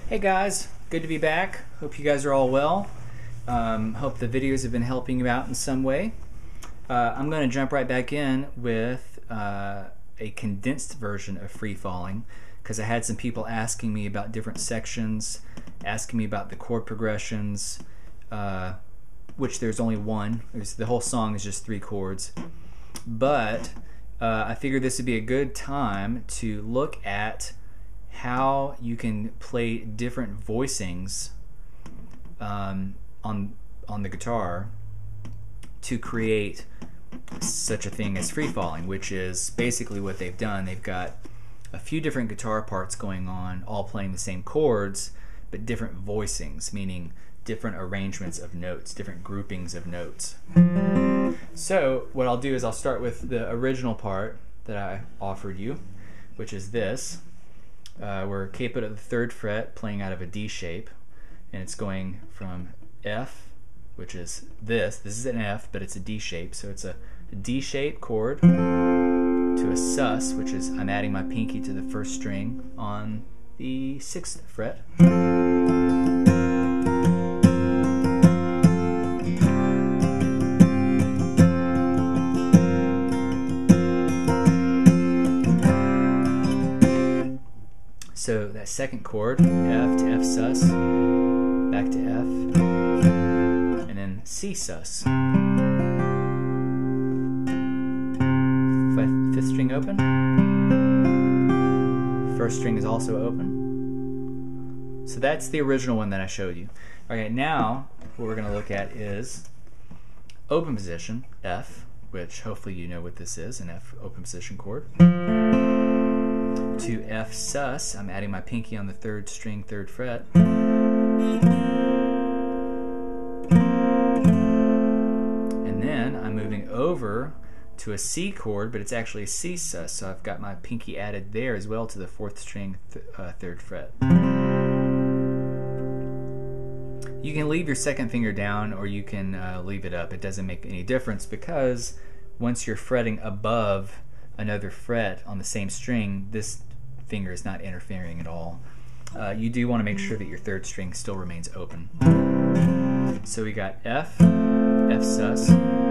Hey guys, good to be back. Hope you guys are all well. Hope the videos have been helping you out in some way. I'm going to jump right back in with a condensed version of Free Falling because I had some people asking me about different sections, asking me about the chord progressions, which there's only one. The whole song is just 3 chords. But I figured this would be a good time to look at how you can play different voicings on the guitar to create such a thing as free falling, which is basically what they've done. They've got a few different guitar parts going on, all playing the same chords, but different voicings, meaning different arrangements of notes, different groupings of notes. So what I'll do is I'll start with the original part that I offered you, which is this. We're capoed at the 3rd fret, playing out of a D shape, and it's going from F, which is this is an F, but it's a D shape, so it's a D shape chord, to a sus, which is I'm adding my pinky to the 1st string on the 6th fret. So that 2nd chord, F to F sus, back to F, and then C sus. 5th string open. 1st string is also open. So that's the original one that I showed you. Okay, now what we're going to look at is open position, F, which hopefully you know what this is, an F open position chord. To F sus, I'm adding my pinky on the 3rd string, 3rd fret. And then I'm moving over to a C chord, but it's actually a C sus, so I've got my pinky added there as well to the 4th string, 3rd fret. You can leave your 2nd finger down or you can leave it up. It doesn't make any difference because once you're fretting above another fret on the same string, this finger is not interfering at all. You do want to make sure that your 3rd string still remains open. So we got F, F sus,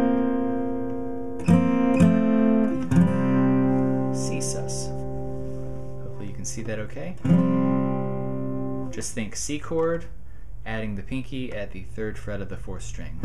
C sus. Hopefully you can see that okay. Just think C chord, adding the pinky at the 3rd fret of the 4th string.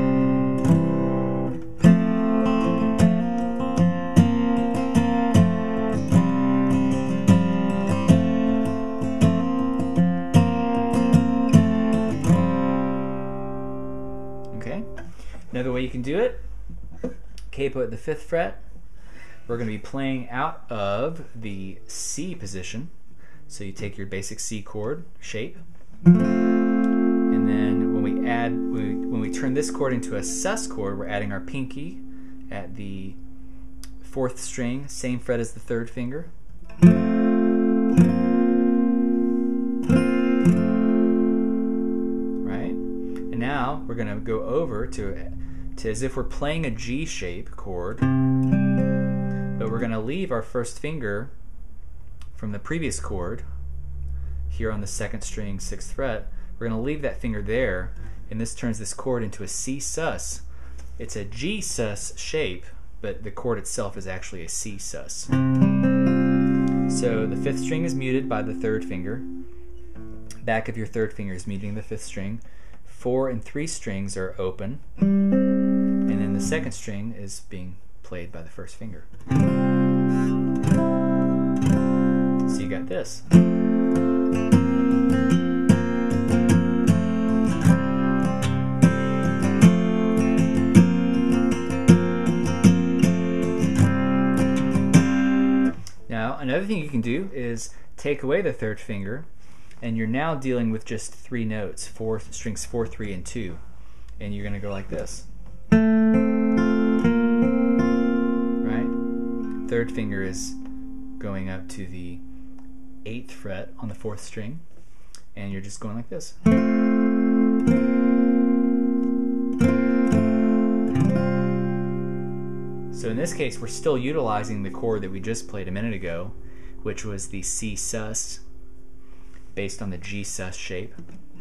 Another way you can do it, capo at the 5th fret. We're going to be playing out of the C position. So you take your basic C chord shape, and then when we turn this chord into a sus chord, we're adding our pinky at the 4th string, same fret as the 3rd finger. Right? And now we're going to go over to as if we're playing a G shape chord, but we're going to leave our 1st finger from the previous chord here on the 2nd string, 6th fret. We're going to leave that finger there, and this turns this chord into a C sus. It's a G sus shape, but the chord itself is actually a C sus. So the 5th string is muted by the 3rd finger. Back of your 3rd finger is muting the 5th string. 4 and 3 strings are open, and then the 2nd string is being played by the 1st finger. So you got this. Now another thing you can do is take away the 3rd finger, and you're now dealing with just 3 notes, strings 4, 3, and 2. And you're going to go like this. Right? 3rd finger is going up to the 8th fret on the 4th string, and you're just going like this. So in this case, we're still utilizing the chord that we just played a minute ago, which was the C sus. based on the G sus shape.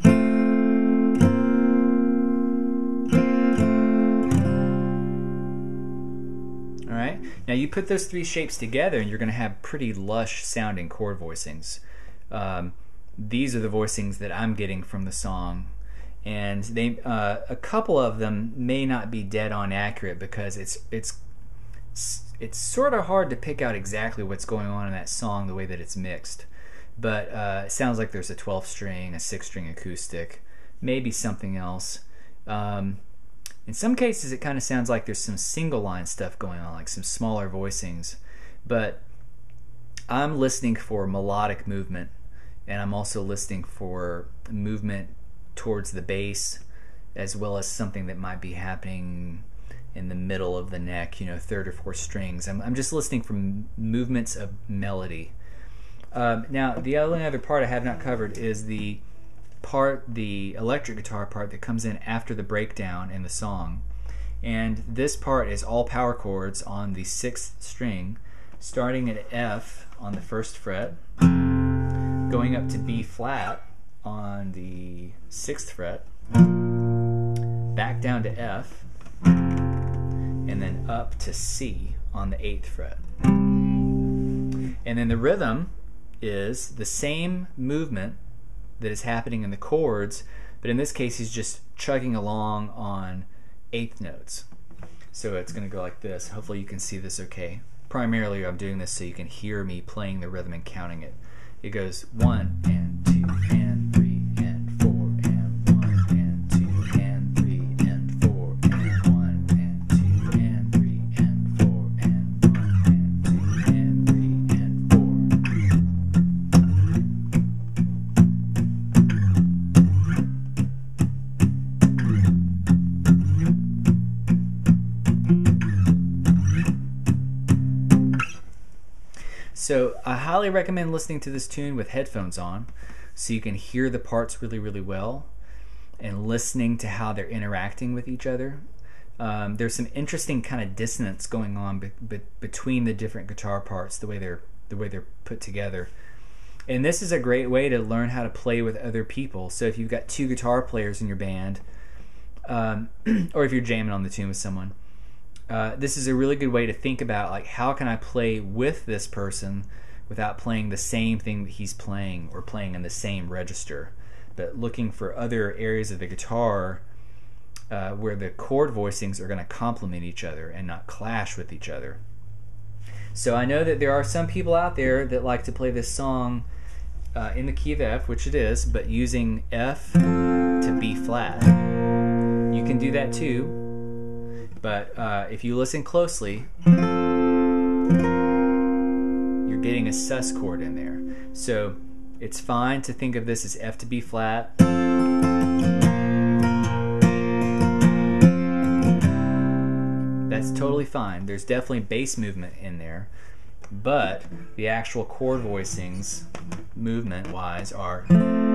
Alright, now you put those three shapes together and you're going to have pretty lush sounding chord voicings. These are the voicings that I'm getting from the song, and they a couple of them may not be dead on accurate because it's sort of hard to pick out exactly what's going on in that song the way that it's mixed. But it sounds like there's a 12th string, a 6th string acoustic, maybe something else. In some cases it kind of sounds like there's some single line stuff going on, like some smaller voicings. But I'm listening for melodic movement, and I'm also listening for movement towards the bass, as well as something that might be happening in the middle of the neck, you know, 3rd or 4th strings. I'm just listening for movements of melody. Now, the only other part I have not covered is the electric guitar part that comes in after the breakdown in the song. And this part is all power chords on the 6th string, starting at F on the 1st fret, going up to B flat on the 6th fret, back down to F, and then up to C on the 8th fret. And then the rhythm is the same movement that is happening in the chords, but in this case he's just chugging along on 8th notes. So it's going to go like this. Hopefully you can see this okay. Primarily I'm doing this so you can hear me playing the rhythm and counting it. It goes 1 and 2 and 3 and 4 and 1 and 2 and 3 and 4 and 1 and 2 and 3 and 4 and 1 and 2 and 3 and 4. So I highly recommend listening to this tune with headphones on so you can hear the parts really, really well, and listening to how they're interacting with each other. There's some interesting kind of dissonance going on between the different guitar parts, the way they're put together. And this is a great way to learn how to play with other people. So if you've got 2 guitar players in your band, or if you're jamming on the tune with someone, this is a really good way to think about, like, how can I play with this person without playing the same thing that he's playing or playing in the same register, but looking for other areas of the guitar where the chord voicings are going to complement each other and not clash with each other. So I know that there are some people out there that like to play this song in the key of F, which it is, but using F to B flat. You can do that too. But if you listen closely, you're getting a sus chord in there. So it's fine to think of this as F to B flat. That's totally fine. There's definitely bass movement in there, but the actual chord voicings, movement-wise, are...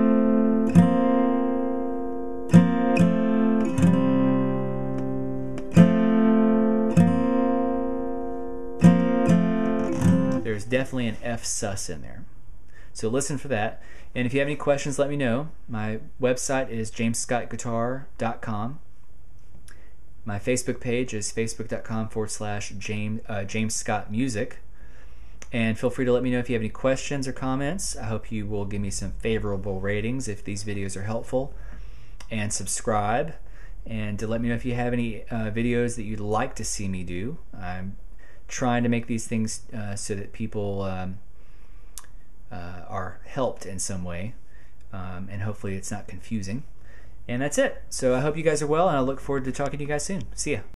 There's definitely an F sus in there. So listen for that. And if you have any questions, let me know. My website is jamesscottguitar.com. My Facebook page is facebook.com/James Scott Music. And feel free to let me know if you have any questions or comments. I hope you will give me some favorable ratings if these videos are helpful. And subscribe. And to let me know if you have any videos that you'd like to see me do. I'm trying to make these things so that people are helped in some way, and hopefully it's not confusing. And that's it. So I hope you guys are well, and I look forward to talking to you guys soon. See ya.